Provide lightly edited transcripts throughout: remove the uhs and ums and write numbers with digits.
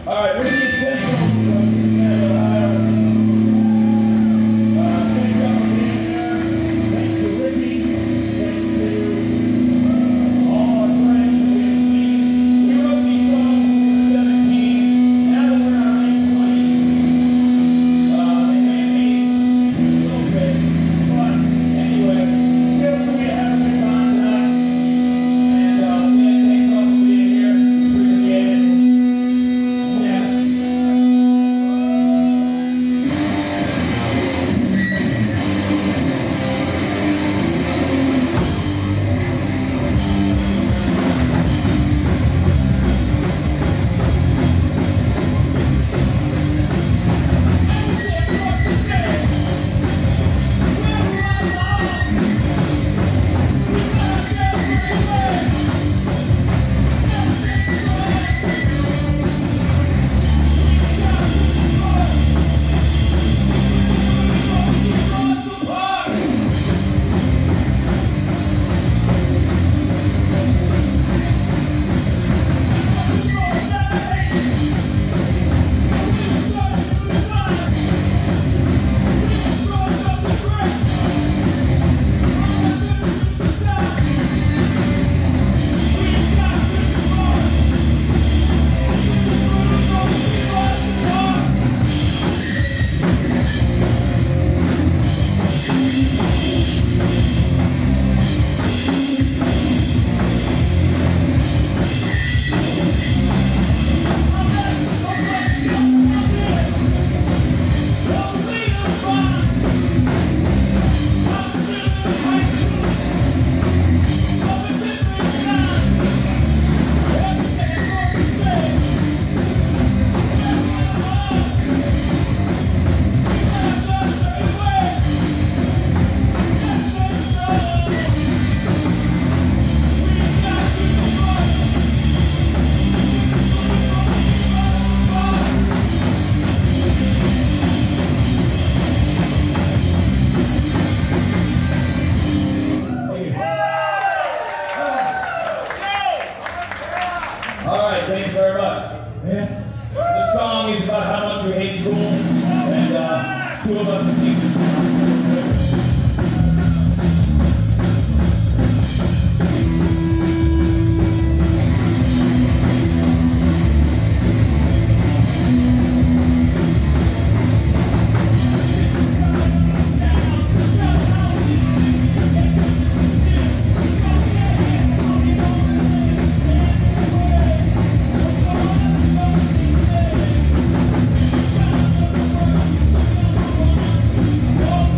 Oh!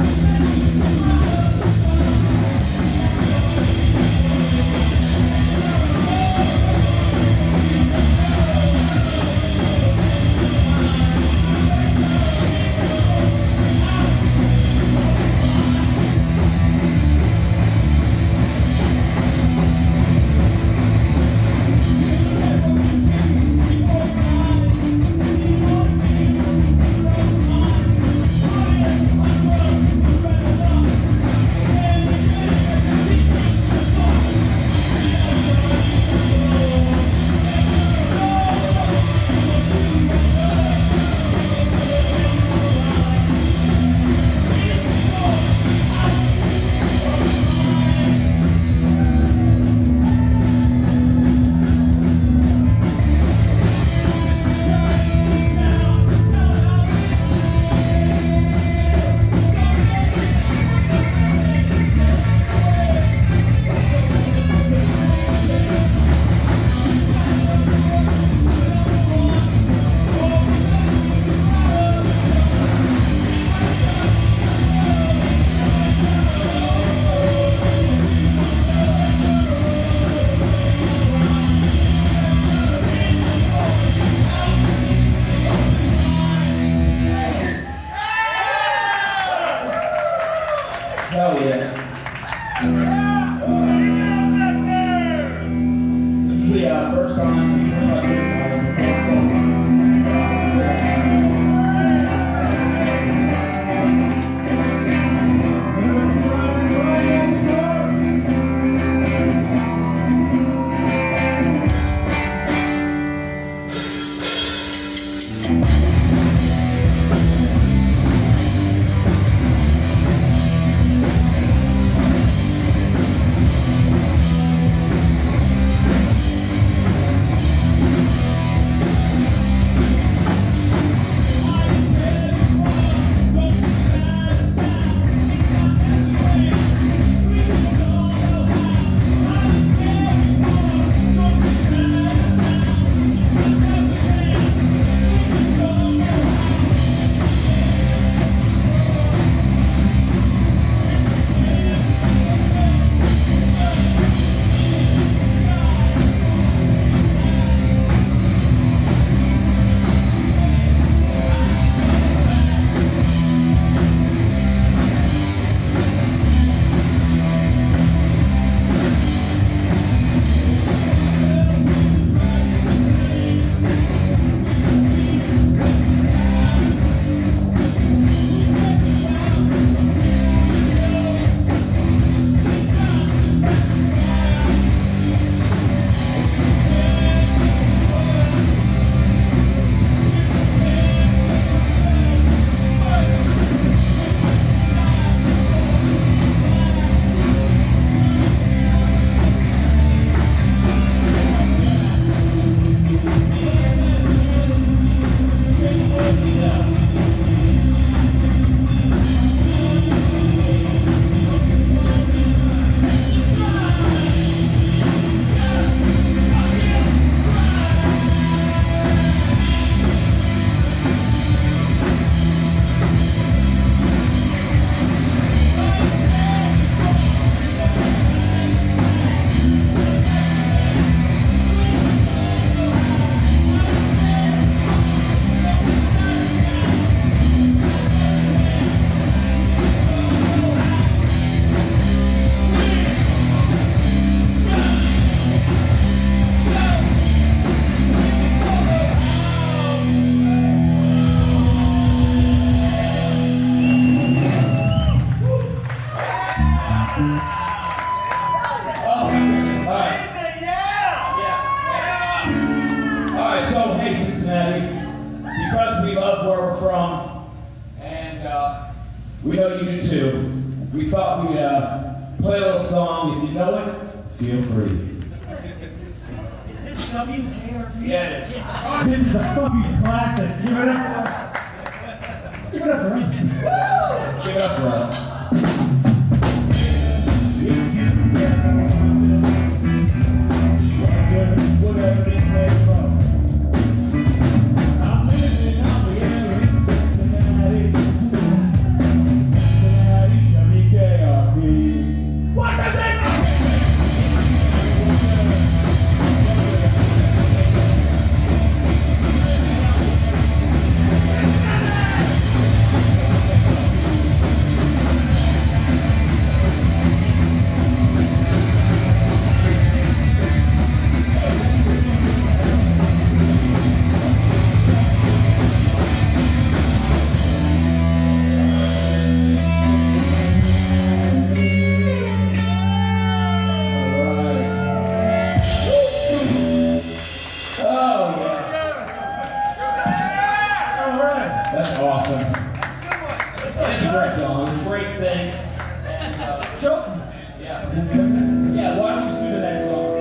We know you do too. We thought we'd play a little song. If you know it, feel free. Is this WKRP? Yeah, it is. This is a fucking classic. Give it up. Give it up for us. Give it up for us. Whatever it may be. I'm living on the air in Cincinnati, WKRP. What the heck? That's awesome. It's a great song. It's a great thing. And, yeah. Yeah, why don't we just do the next song?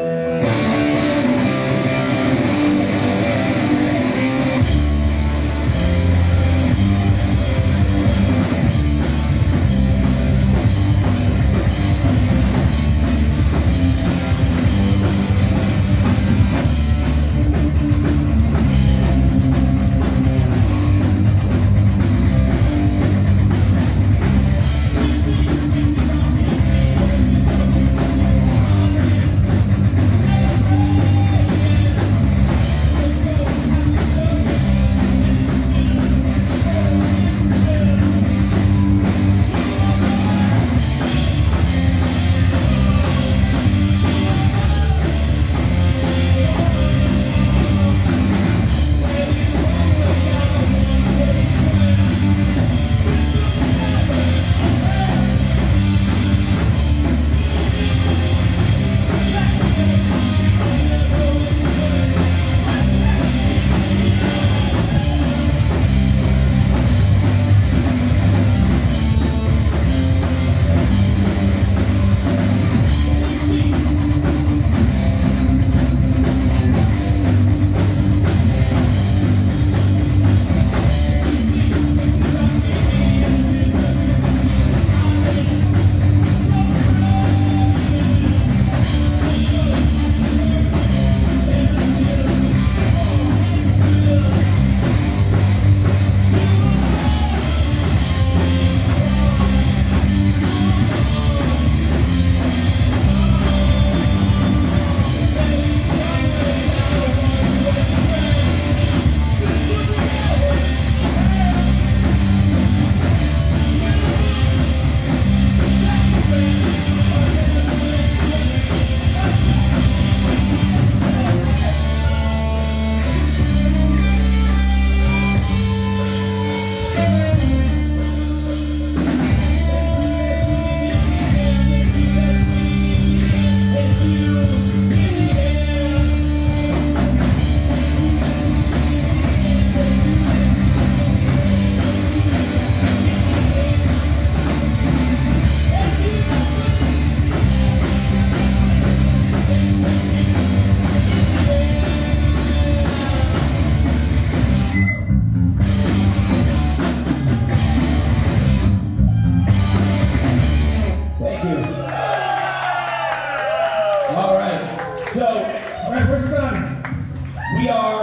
We are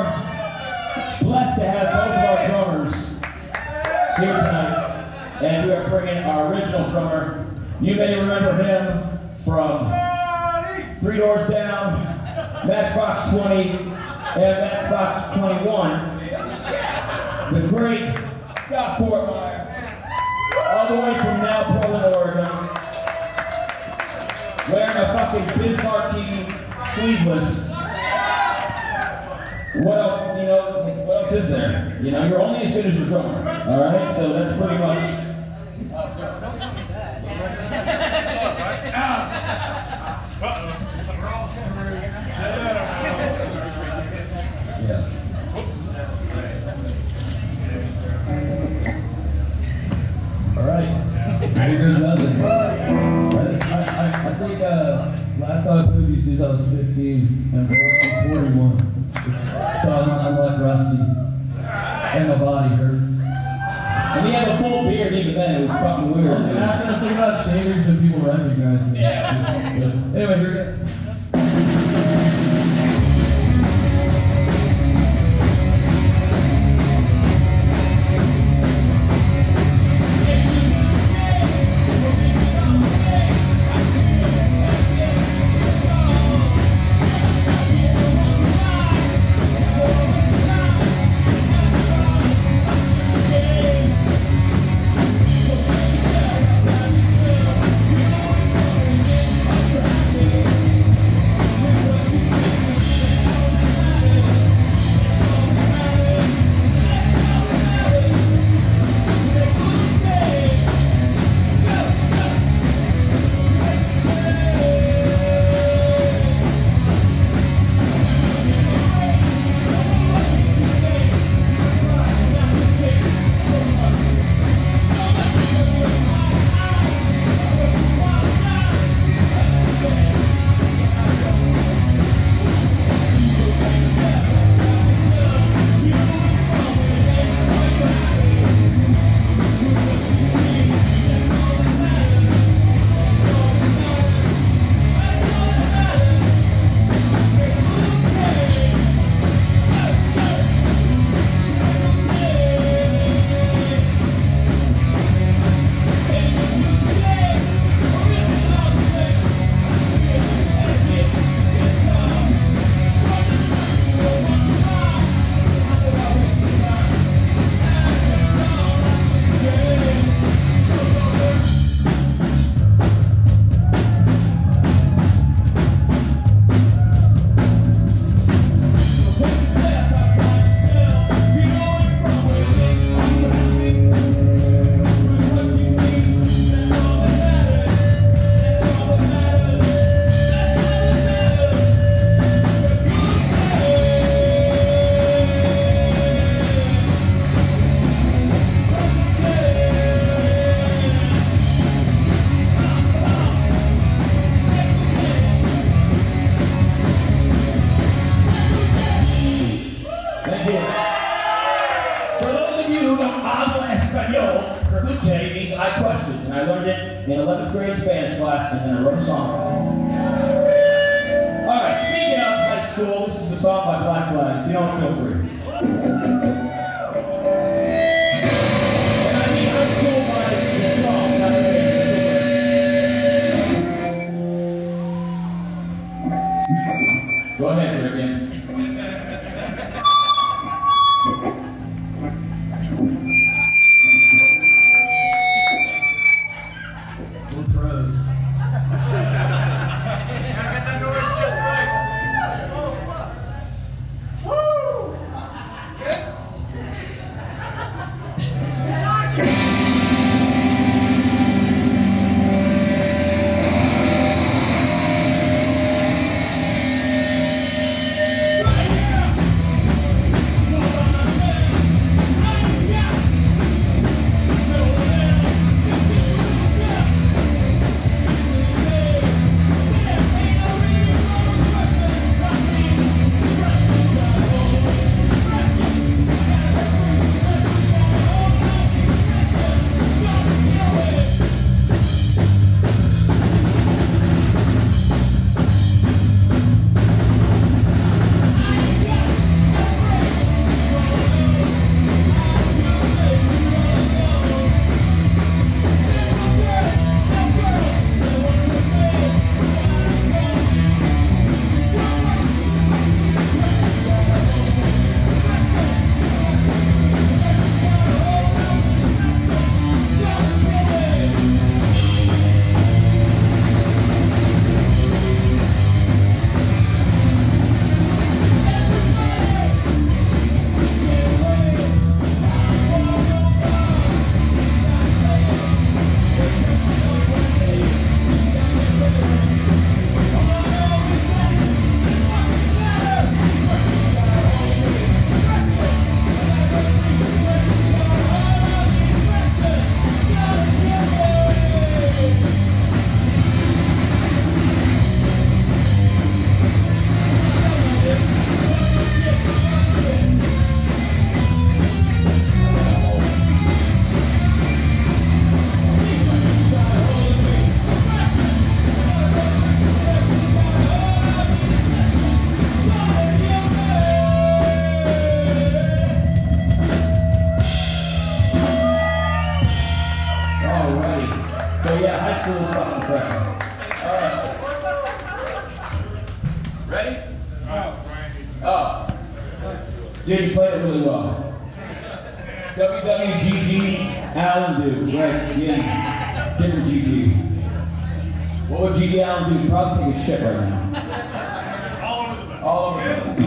blessed to have both of our drummers here tonight, and we are bringing our original drummer. You may remember him from 3 Doors Down, Matchbox 20, and Matchbox 21. The great Scott Fortmeyer, all the way from now Portland, Oregon, wearing a fucking Bismarcky sleeveless. What else, what else is there? You're only as good as your drummer, all right? So that's pretty much... Yeah. All right. and my body hurts. And he had a full beard even then, it was fucking weird. Actually, I was thinking about shaving so people recognize me. Yeah. But anyway, here we go. I questioned, and I learned it in 11th grade Spanish class, and then I wrote a song. Alright, speaking of high school, this is a song by Black Flag. If you don't, feel free. And I mean high school by the song, not the band. Go ahead, Caribbean. School's fucking pressure. All right. Ready? Oh. Dude, you played it really well. WWGG Allen do. Right, yeah. Different GG. What would GG Allen do? He'd probably take a shit right now. All over the place.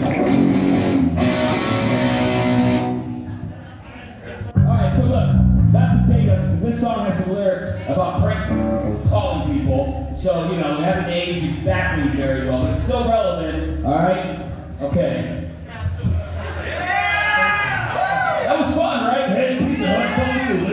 Alright, so look, that's the thing. This song has some lyrics about prank calling people. So, you know, it hasn't aged exactly very well, but it's still relevant. Alright? Okay. That was fun, right? Hey, Pizza Hut, come to you.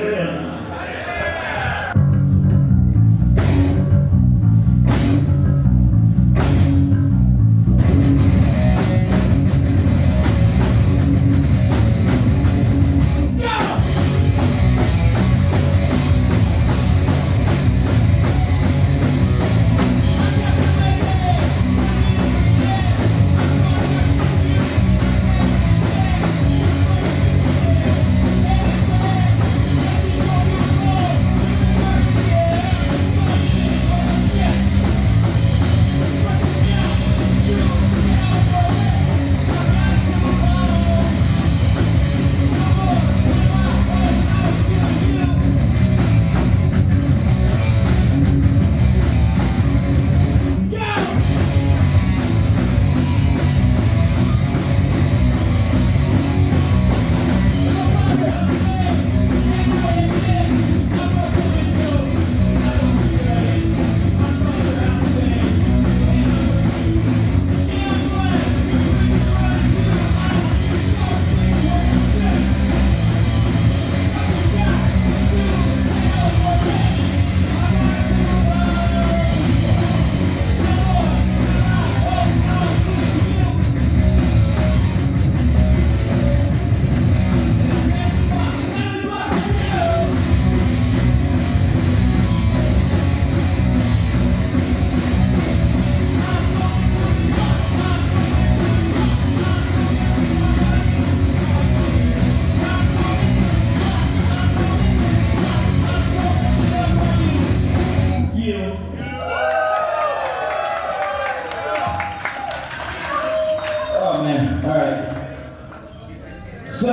So,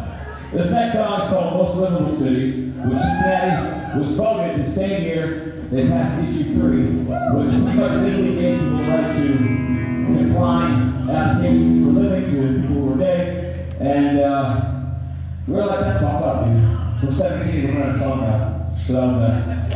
this next song is called Most Livable City, which Cincinnati was voted the same year they passed issue 3, which pretty much legally gave people the right to decline applications for living to people who were gay. And we were like, that's fucked up, dude. We're 17, we're running a song out. So that was that.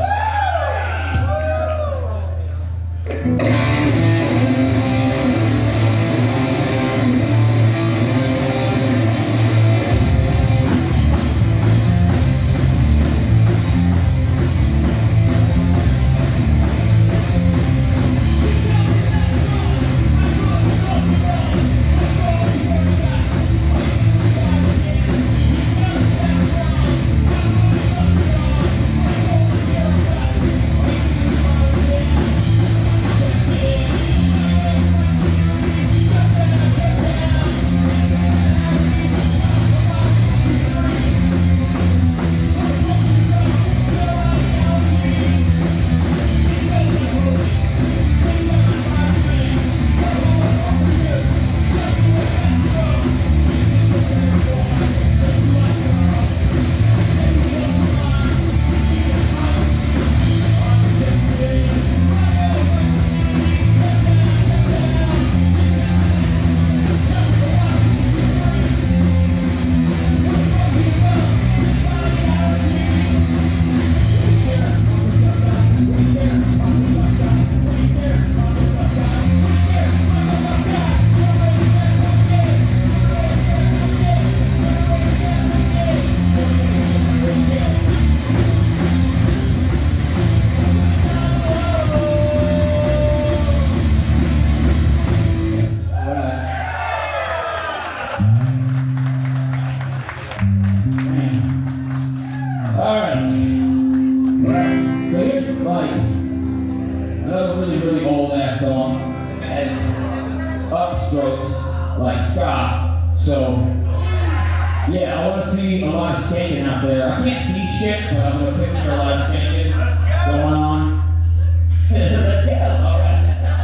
Really old ass song. It's upstrokes like ska. So yeah, I want to see a lot of skanking out there. I can't see shit, but I'm gonna picture a lot of skanking going on. Let's go. All right.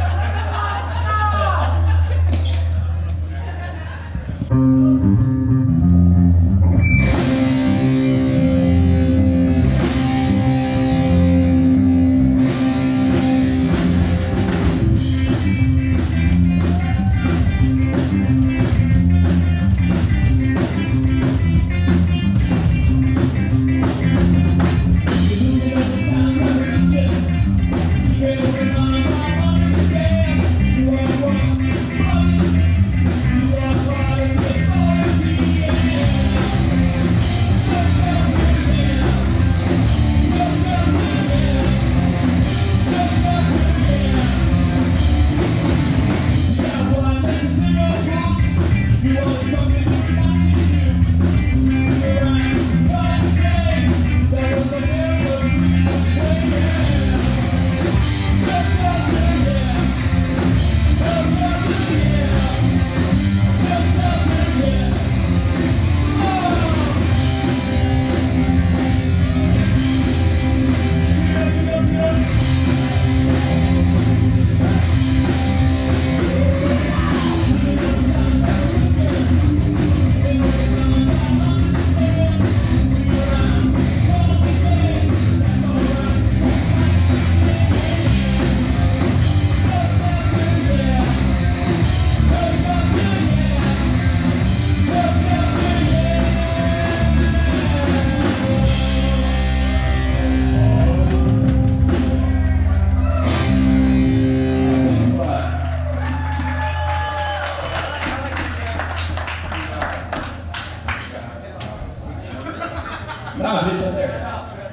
No, just up there.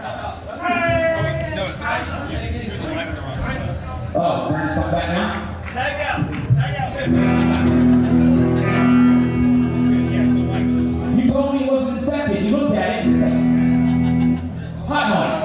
Oh, we're gonna stop back now? Tag out. You told me it wasn't infected. You looked at it and said, hot mic.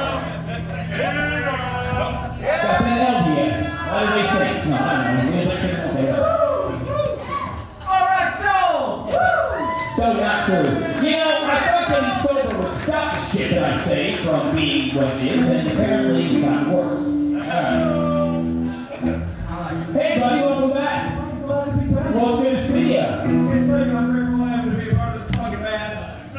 Got that LPS. Why did they say it? No, I don't know. They say okay. All right, Joel. So not true. You know, I thought getting sober would stop the shit that I say from being what it is, and apparently it got worse. Alright. Hey buddy, welcome back. I'm glad to be back. Well, it's good to see ya. I can't tell you how grateful I am to be a part of this fucking band.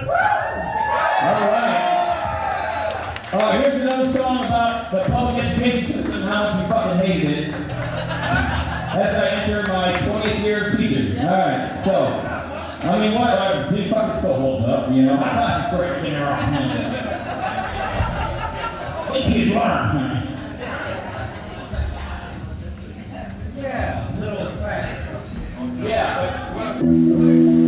Alright. Here's another song about the public education system and how much we fucking hated it. As I enter my 20th year of teaching. Alright, so, I mean, what? It fucking still holds up, you know? My class is great, getting around. They kids learn. Yeah, little facts. Yeah.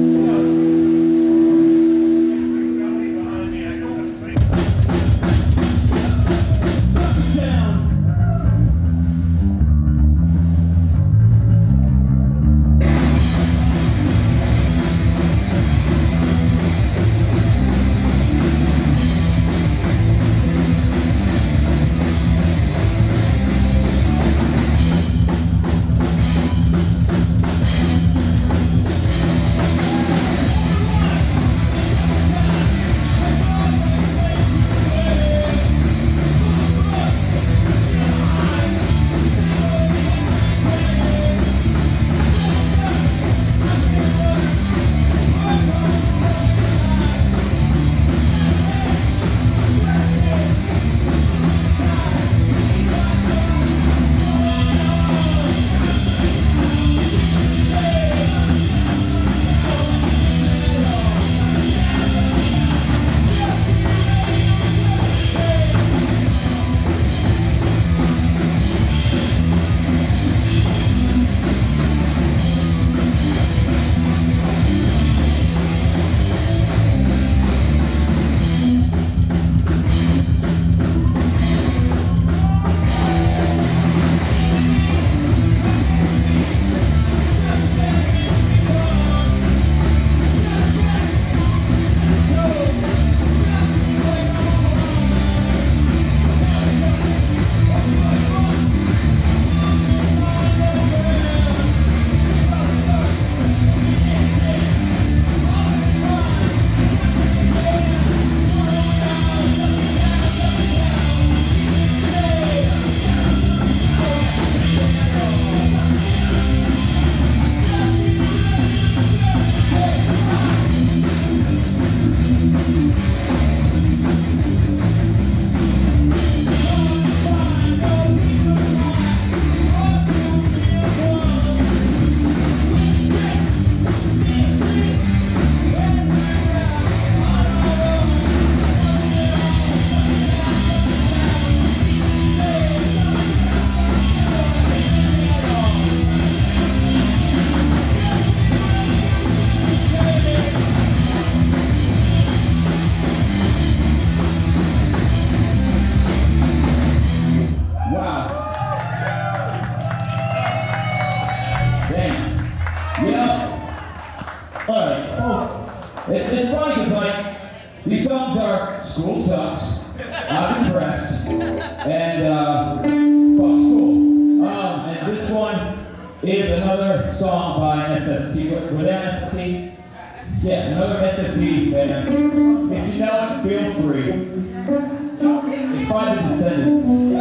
like, these songs are School Sucks, I'm Impressed, and Fuck School. And this one is another song by SST. Were they on SST? Yeah, another SST band. If you know it, feel free. It's by The Descendants.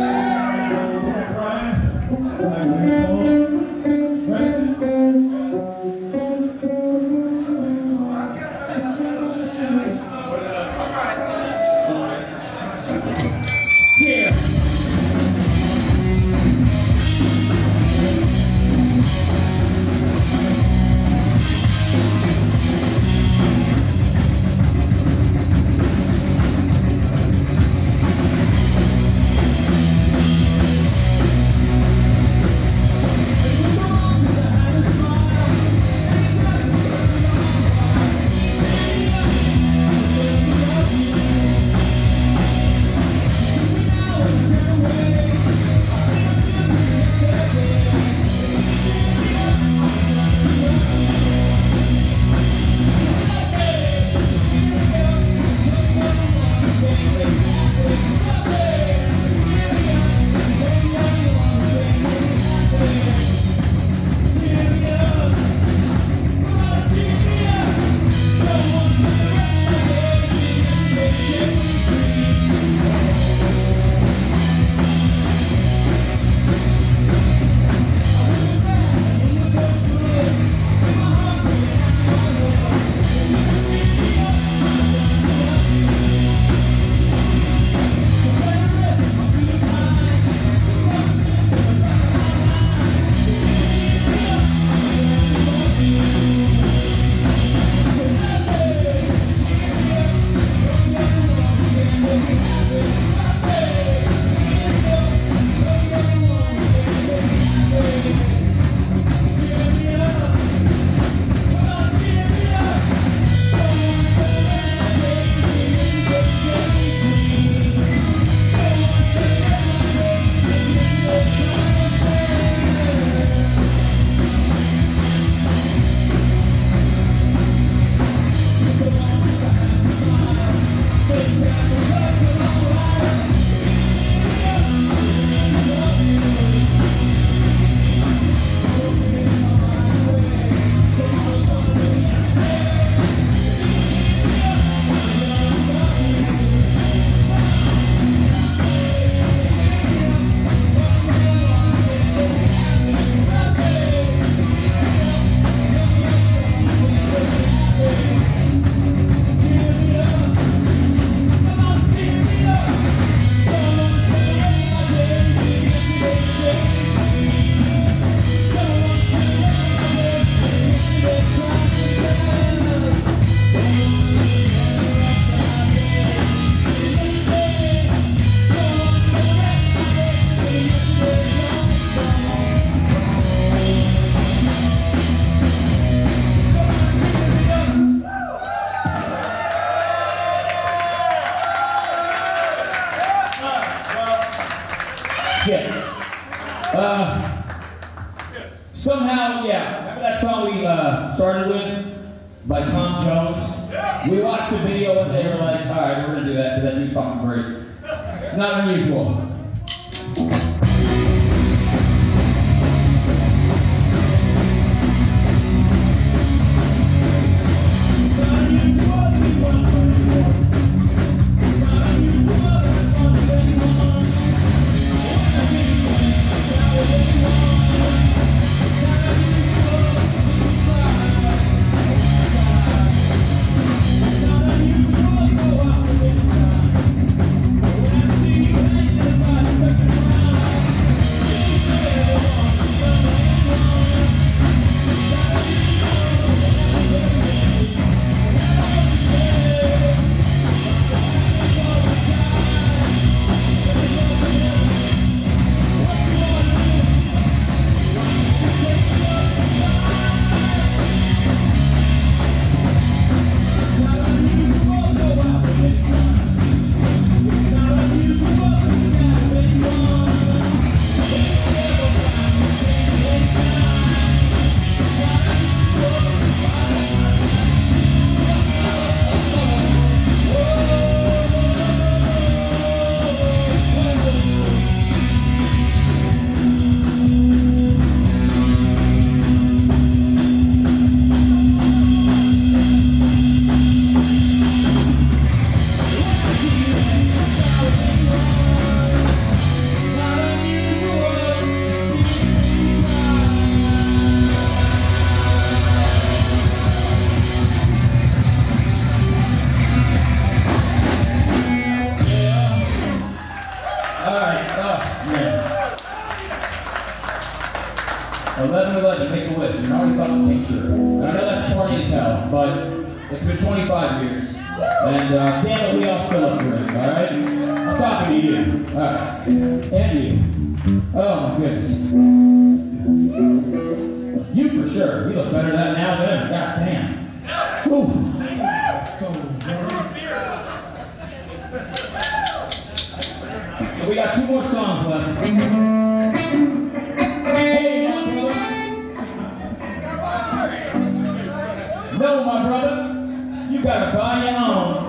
Somehow, yeah, remember that song we started with by Tom Jones? We watched the video and they were like, all right, we're going to do that because that dude's fucking great. It's not unusual. When I see you 11/11, make a wish. You're already fucking came true. And I know that's corny as hell, but it's been 25 years. And damn it, we all still look great, alright? I'm talking to you. Alright. And you. Oh my goodness. You for sure. You look better at that now than ever. God damn. Ooh. So we got 2 more songs left. Hey, now, brother. No, my brother. You gotta buy your own.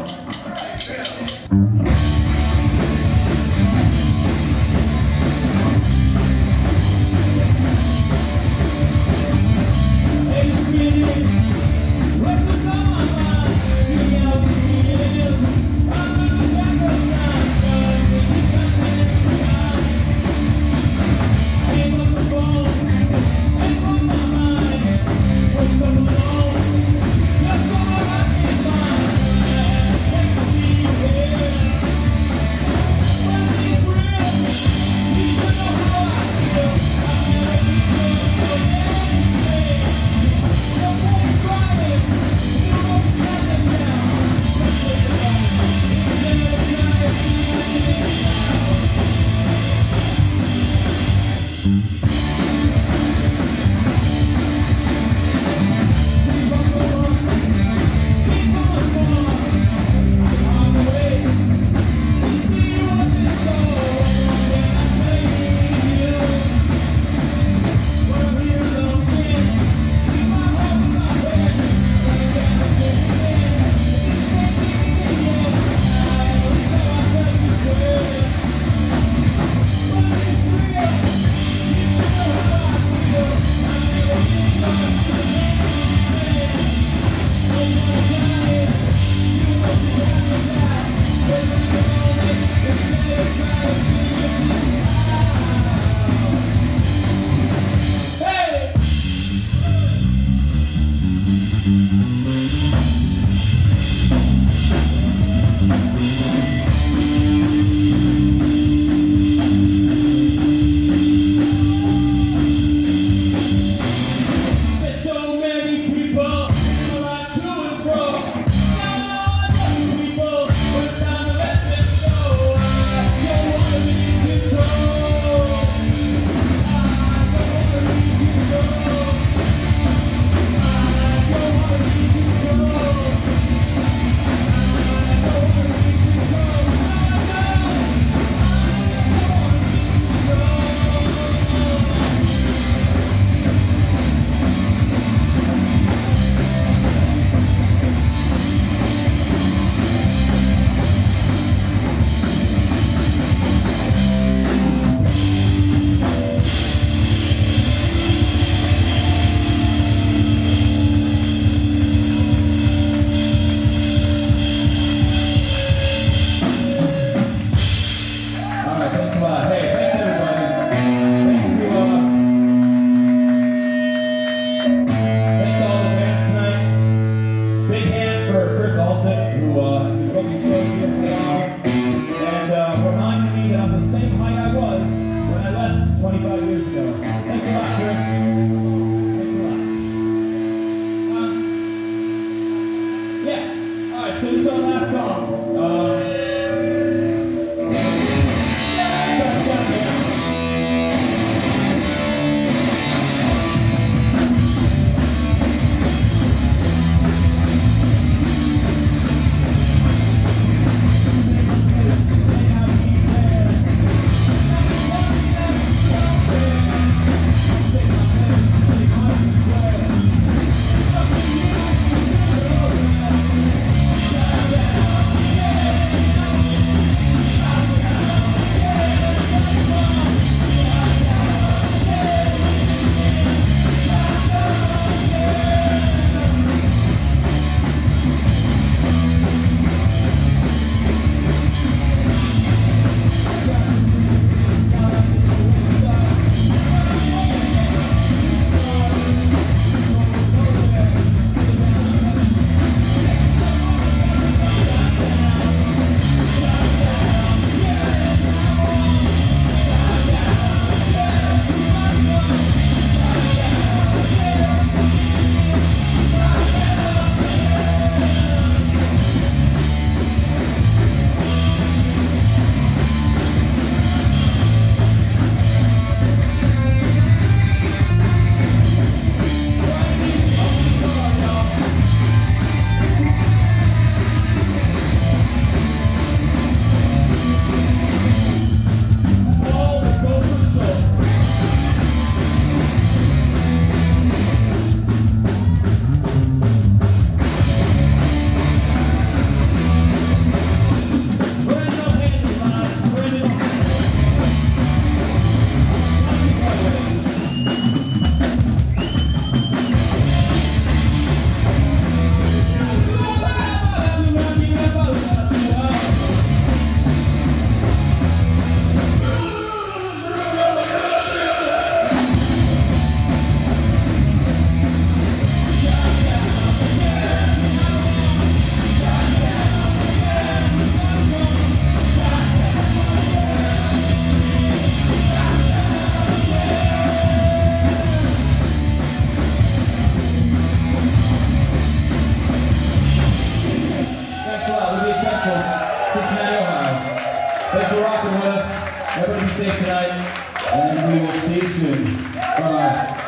Essentials, Cincinnati, Ohio. Thanks for rocking with us. Everybody be safe tonight, and we will see you soon. Bye-bye.